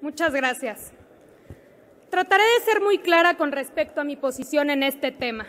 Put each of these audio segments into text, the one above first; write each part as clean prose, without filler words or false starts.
Muchas gracias. Trataré de ser muy clara con respecto a mi posición en este tema.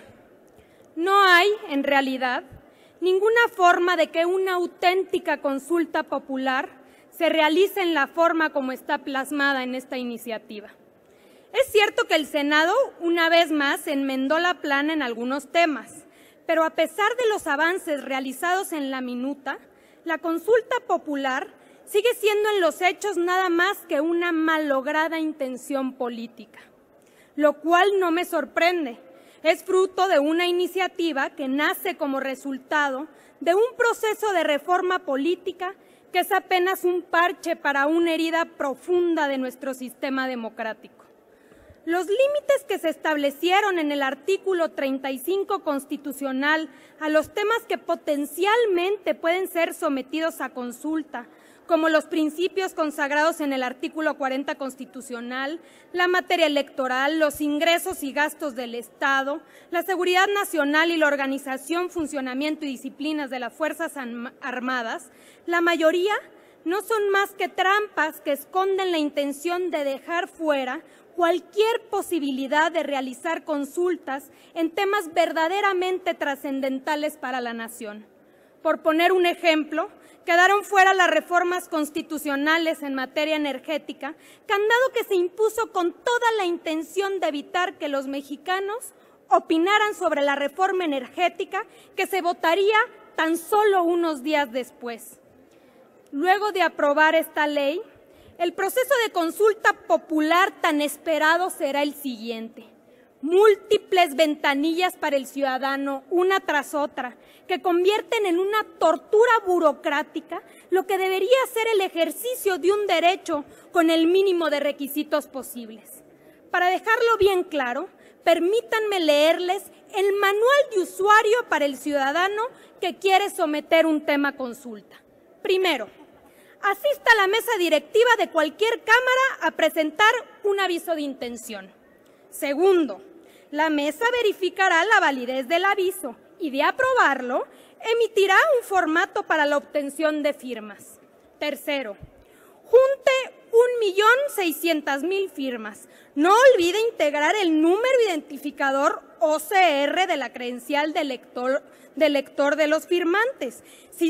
No hay, en realidad, ninguna forma de que una auténtica consulta popular se realice en la forma como está plasmada en esta iniciativa. Es cierto que el Senado, una vez más, enmendó la plana en algunos temas, pero a pesar de los avances realizados en la minuta, la consulta popular sigue siendo en los hechos nada más que una malograda intención política, lo cual no me sorprende. Es fruto de una iniciativa que nace como resultado de un proceso de reforma política que es apenas un parche para una herida profunda de nuestro sistema democrático. Los límites que se establecieron en el artículo 35 constitucional a los temas que potencialmente pueden ser sometidos a consulta, como los principios consagrados en el artículo 40 constitucional, la materia electoral, los ingresos y gastos del Estado, la seguridad nacional y la organización, funcionamiento y disciplinas de las Fuerzas Armadas, la mayoría no son más que trampas que esconden la intención de dejar fuera cualquier posibilidad de realizar consultas en temas verdaderamente trascendentales para la nación. Por poner un ejemplo, quedaron fuera las reformas constitucionales en materia energética, candado que se impuso con toda la intención de evitar que los mexicanos opinaran sobre la reforma energética que se votaría tan solo unos días después. Luego de aprobar esta ley, el proceso de consulta popular tan esperado será el siguiente: múltiples ventanillas para el ciudadano, una tras otra, que convierten en una tortura burocrática lo que debería ser el ejercicio de un derecho con el mínimo de requisitos posibles. Para dejarlo bien claro, permítanme leerles el manual de usuario para el ciudadano que quiere someter un tema a consulta. Primero, asista a la mesa directiva de cualquier cámara a presentar un aviso de intención. Segundo, la mesa verificará la validez del aviso y, de aprobarlo, emitirá un formato para la obtención de firmas. Tercero, junte 1.600.000 firmas. No olvide integrar el número identificador OCR de la credencial del lector de los firmantes.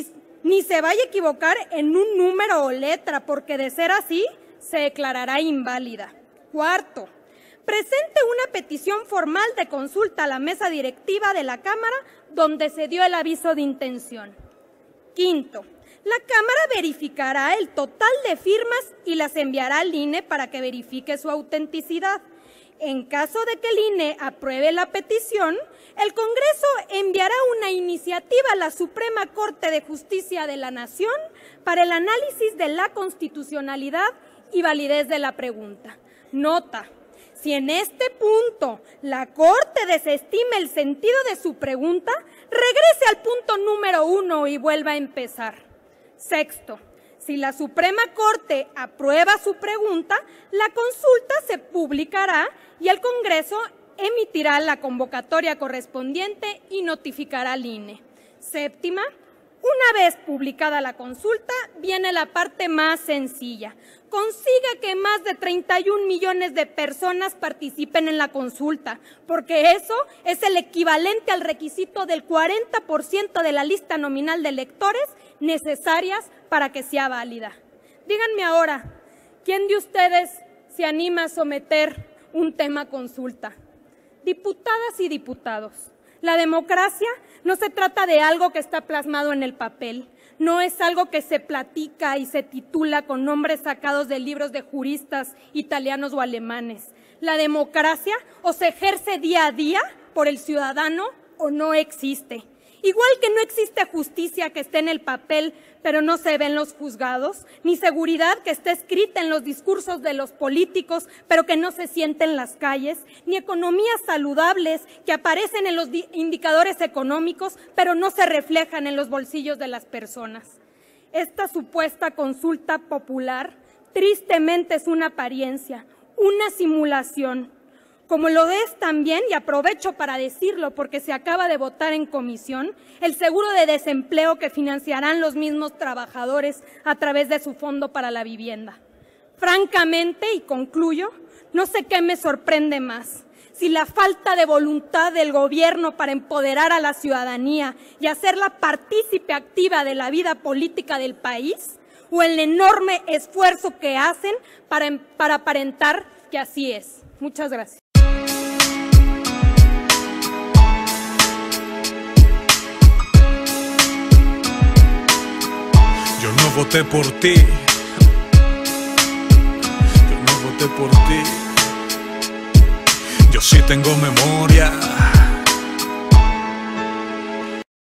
Ni se vaya a equivocar en un número o letra, porque de ser así, se declarará inválida. Cuarto, presente una petición formal de consulta a la mesa directiva de la Cámara donde se dio el aviso de intención. Quinto, la Cámara verificará el total de firmas y las enviará al INE para que verifique su autenticidad. En caso de que el INE apruebe la petición, el Congreso enviará una iniciativa a la Suprema Corte de Justicia de la Nación para el análisis de la constitucionalidad y validez de la pregunta. Nota: si en este punto la Corte desestima el sentido de su pregunta, regrese al punto número 1 y vuelva a empezar. Sexto, si la Suprema Corte aprueba su pregunta, la consulta se publicará y el Congreso emitirá la convocatoria correspondiente y notificará al INE. Séptima, una vez publicada la consulta, viene la parte más sencilla. Consiga que más de 31 millones de personas participen en la consulta, porque eso es el equivalente al requisito del 40% de la lista nominal de electores necesarias para que sea válida. Díganme ahora, ¿quién de ustedes se anima a someter un tema a consulta? Diputadas y diputados, la democracia no se trata de algo que está plasmado en el papel, no es algo que se platica y se titula con nombres sacados de libros de juristas italianos o alemanes. La democracia o se ejerce día a día por el ciudadano o no existe. Igual que no existe justicia que esté en el papel, pero no se ve en los juzgados, ni seguridad que esté escrita en los discursos de los políticos, pero que no se siente en las calles, ni economías saludables que aparecen en los indicadores económicos, pero no se reflejan en los bolsillos de las personas. Esta supuesta consulta popular, tristemente, es una apariencia, una simulación. Como lo es también, y aprovecho para decirlo porque se acaba de votar en comisión, el seguro de desempleo que financiarán los mismos trabajadores a través de su fondo para la vivienda. Francamente, y concluyo, no sé qué me sorprende más. Si la falta de voluntad del gobierno para empoderar a la ciudadanía y hacerla partícipe activa de la vida política del país, o el enorme esfuerzo que hacen para aparentar que así es. Muchas gracias. Yo no voté por ti. Yo no voté por ti. Yo sí tengo memoria.